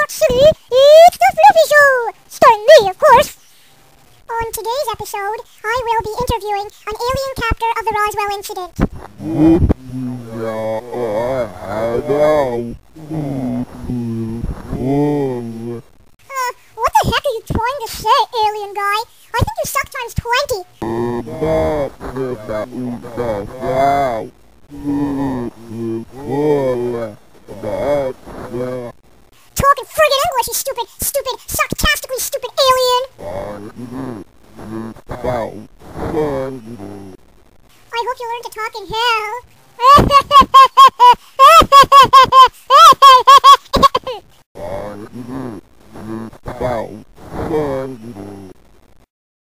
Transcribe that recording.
Actually, it's the Floofeh Sho! Starring me, of course! On today's episode, I will be interviewing an alien captor of the Roswell incident. What the heck are you trying to say, alien guy? I think you suck times 20. Talking friggin' English, you stupid, sarcastically stupid alien! I hope you learn to talk in hell.